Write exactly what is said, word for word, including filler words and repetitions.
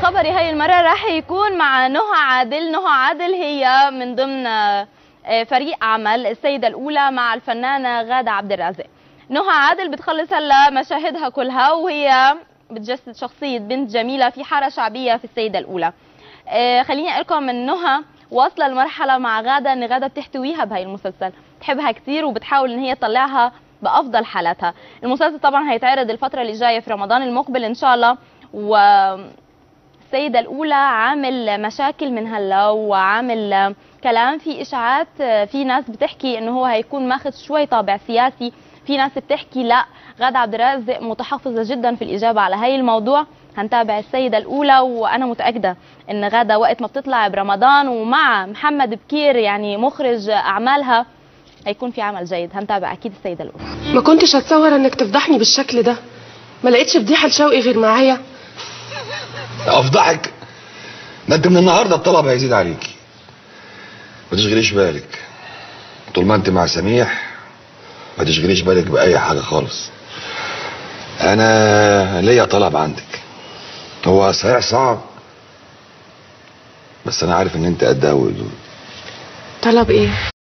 خبري هاي المرة راح يكون مع نهى عادل. نهى عادل هي من ضمن فريق عمل السيدة الأولى مع الفنانة غادة عبد الرازق. نهى عادل بتخلص هلا مشاهدها كلها وهي بتجسد شخصية بنت جميلة في حارة شعبية في السيدة الأولى. خليني أقول لكم من نهى واصلة المرحلة مع غادة ان غادة بتحتويها بهاي المسلسل، بتحبها كثير وبتحاول ان هي تطلعها بأفضل حالاتها. المسلسل طبعا هيتعرض الفترة اللي جاية في رمضان المقبل إن شاء الله، والسيدة الأولى عامل مشاكل من هلا وعامل كلام في إشاعات، في ناس بتحكي إنه هو هيكون ماخذ شوي طابع سياسي، في ناس بتحكي لا غادة عبد الرازق متحفظة جدا في الإجابة على هاي الموضوع. هنتابع السيدة الأولى وأنا متأكدة إن غادة وقت ما بتطلع برمضان ومع محمد بكير يعني مخرج أعمالها هيكون في عمل جيد. هنتابع أكيد السيدة الأولى. ما كنتش هتصور إنك تفضحني بالشكل ده، ما لقيتش فضيحة لشوقي غير معايا. أفضحك؟ ده أنت من النهارده الطلب هيزيد عليكي. ما تشغليش بالك، طول ما أنت مع سميح ما تشغليش بالك بأي حاجة خالص. أنا ليا طلب عندك، هو صحيح صعب بس أنا عارف إن أنت قدها وقدود. طلب إيه؟